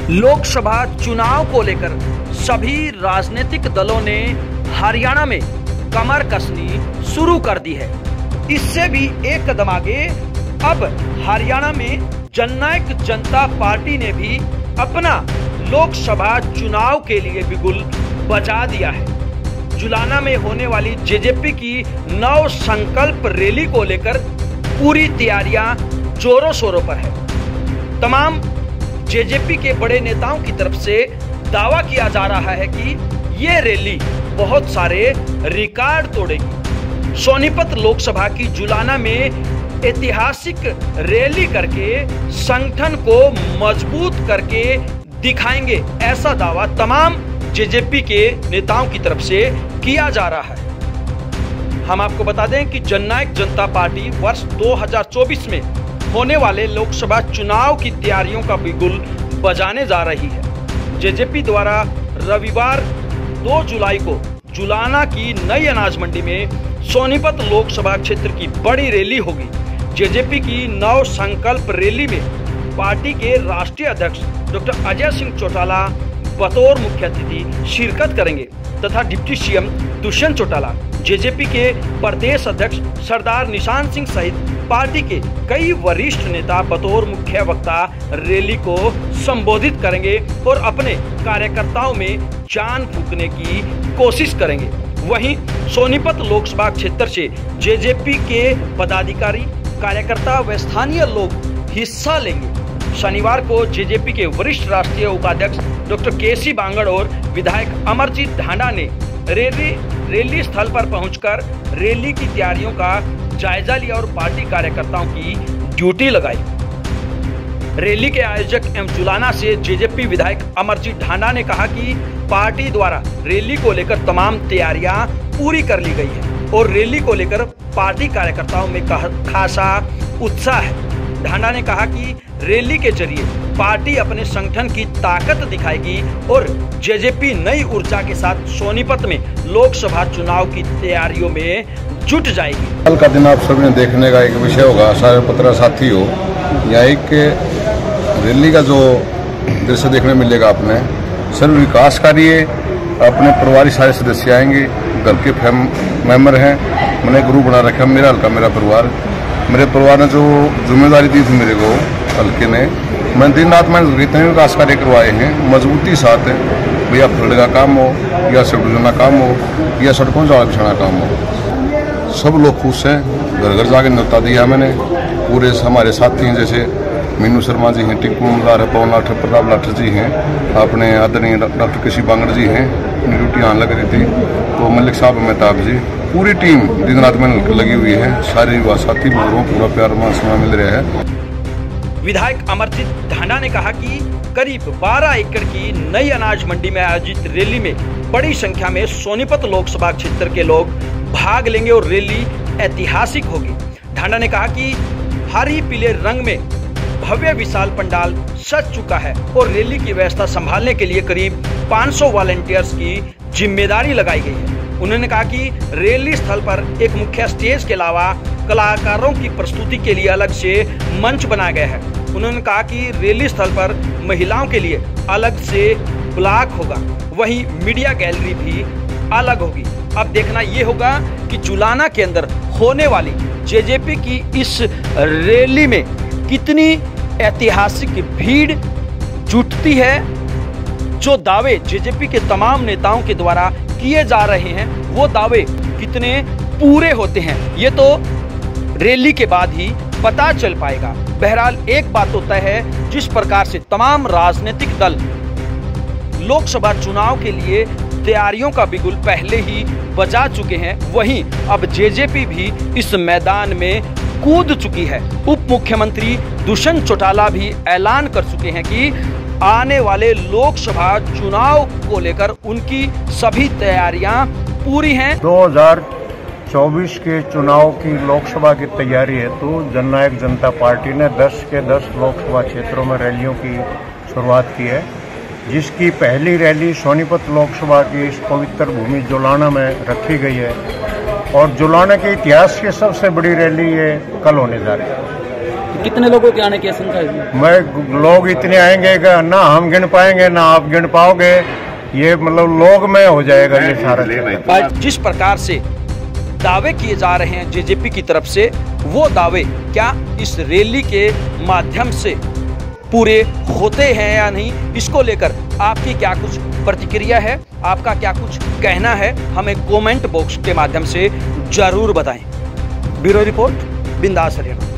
लोकसभा चुनाव को लेकर सभी राजनीतिक दलों ने हरियाणा में कमर कसनी शुरू कर दी है। इससे भी एक कदम आगे अब हरियाणा में जननायक जनता पार्टी ने भी अपना लोकसभा चुनाव के लिए बिगुल बजा दिया है। जुलाना में होने वाली जेजेपी की नव संकल्प रैली को लेकर पूरी तैयारियां जोरों शोरों पर है। तमाम जेजेपी के बड़े नेताओं की तरफ से दावा किया जा रहा है कि ये रैली बहुत सारे रिकॉर्ड तोड़ेगी। सोनीपत लोकसभा की जुलाना में ऐतिहासिक रैली करके संगठन को मजबूत करके दिखाएंगे, ऐसा दावा तमाम जेजेपी के नेताओं की तरफ से किया जा रहा है। हम आपको बता दें कि जननायक जनता पार्टी वर्ष 2024 में होने वाले लोकसभा चुनाव की तैयारियों का बिगुल बजाने जा रही है। जेजेपी द्वारा रविवार 2 जुलाई को जुलाना की नई अनाज मंडी में सोनीपत लोकसभा क्षेत्र की बड़ी रैली होगी। जेजेपी की नव संकल्प रैली में पार्टी के राष्ट्रीय अध्यक्ष डॉक्टर अजय सिंह चौटाला बतौर मुख्य अतिथि शिरकत करेंगे तथा डिप्टी सीएम दुष्यंत चौटाला, जेजेपी के प्रदेश अध्यक्ष सरदार निशान सिंह सहित पार्टी के कई वरिष्ठ नेता बतौर मुख्य वक्ता रैली को संबोधित करेंगे और अपने कार्यकर्ताओं में जान फूंकने की कोशिश करेंगे। वहीं सोनीपत लोकसभा क्षेत्र से जेजेपी के पदाधिकारी, कार्यकर्ता व स्थानीय लोग हिस्सा लेंगे। शनिवार को जेजेपी के वरिष्ठ राष्ट्रीय उपाध्यक्ष डॉक्टर केसी बांगड़ और विधायक अमरजीत ढांडा ने रैली स्थल पर पहुंचकर रैली की तैयारियों का जायजा लिया और पार्टी कार्यकर्ताओं की ड्यूटी लगाई। रैली के आयोजक एवं जुलाना से जेजेपी विधायक अमरजीत ढांडा ने कहा कि पार्टी द्वारा रैली को लेकर तमाम तैयारियां पूरी कर ली गई है और रैली को लेकर पार्टी कार्यकर्ताओं में खासा उत्साह है। ढांडा ने कहा कि रैली के जरिए पार्टी अपने संगठन की ताकत दिखाएगी और जेजेपी नई ऊर्जा के साथ सोनीपत में लोकसभा चुनाव की तैयारियों में जुट जाएगी। कल का दिन आप सभी ने देखने का एक विषय होगा, सारे पत्रकार साथी हो, या एक रैली का जो दृश्य देखने मिलेगा अपने सर्व विकास कार्य, अपने परिवार सारे सदस्य आएंगे, घर के मेंबर हैं। मैंने ग्रुप बना रखा मेरा हल्का मेरा परिवार। मेरे परिवार ने जो जिम्मेदारी दी थी मेरे को हल्के ने, मैं दिन रात मैंने जितने विकास कार्य करवाए हैं मजबूती साथ, भैया फील्ड का काम हो या सड़क का काम हो या सड़कों जाल बिछाना काम हो, सब लोग खुश हैं। घर घर जाके न्योता दिया मैंने। पूरे हमारे साथी हैं, जैसे मीनू शर्मा जी हैं, टिंकू मदार है, पवन लाठर, प्रताप लाठर जी हैं, अपने आदरणीय डॉक्टर केसी बांगड़ जी हैं, उनकी ड्यूटी आने लग रही थी, तो मलिक साहब मेहताब जी, पूरी टीम दिन रात में लगी हुई है। सारे युवा साथी लोगों पूरा प्यार मानसमा मिल रहा है। विधायक अमरजीत ढांडा ने कहा कि करीब 12 एकड़ की नई अनाज मंडी में आयोजित रैली में बड़ी संख्या में सोनीपत लोकसभा क्षेत्र के लोग भाग लेंगे और रैली ऐतिहासिक होगी। ढांडा ने कहा कि हरी पीले रंग में भव्य विशाल पंडाल सज चुका है और रैली की व्यवस्था संभालने के लिए करीब 500 वॉलंटियर्स की जिम्मेदारी लगाई गई है। उन्होंने कहा कि रैली स्थल पर एक मुख्य स्टेज के अलावा कलाकारों की प्रस्तुति के लिए अलग से मंच बनाया गया है। उन्होंने कहा कि रैली स्थल पर महिलाओं के लिए अलग से ब्लॉक होगा, वहीं मीडिया गैलरी भी अलग होगी। अब देखना ये होगा कि जुलाना के अंदर होने वाली जेजेपी की इस रैली में कितनी ऐतिहासिक भीड़ जुटती है। जो दावे जेजेपी के तमाम नेताओं के द्वारा किए जा रहे हैं वो दावे कितने पूरे होते हैं, ये तो रैली के बाद ही पता चल पाएगा। बहरहाल एक बात तो तय है, जिस प्रकार से तमाम राजनीतिक दल लोकसभा चुनाव के लिए तैयारियों का बिगुल पहले ही बजा चुके हैं, वहीं अब जेजेपी भी इस मैदान में कूद चुकी है। उप मुख्यमंत्री दुष्यंत चौटाला भी ऐलान कर चुके हैं कि आने वाले लोकसभा चुनाव को लेकर उनकी सभी तैयारियां पूरी हैं। 2024 के चुनाव की लोकसभा की तैयारी है तो जननायक जनता पार्टी ने 10 के 10 लोकसभा क्षेत्रों में रैलियों की शुरुआत की है, जिसकी पहली रैली सोनीपत लोकसभा की इस पवित्र भूमि जुलाना में रखी गई है और जुलाना के इतिहास की सबसे बड़ी रैली ये कल होने जा रही है। कितने लोगों के आने की आशंका है? मैं लोग इतने आएंगे कि ना हम गिन पाएंगे ना आप गिन पाओगे, ये मतलब लोग में हो जाएगा ये सारा। जिस प्रकार से दावे किए जा रहे हैं जेजेपी की तरफ से, वो दावे क्या इस रैली के माध्यम से पूरे होते हैं या नहीं, इसको लेकर आपकी क्या कुछ प्रतिक्रिया है, आपका क्या कुछ कहना है, हमें कमेंट बॉक्स के माध्यम से जरूर बताएं। ब्यूरो रिपोर्ट, बिंदास हरियाणा।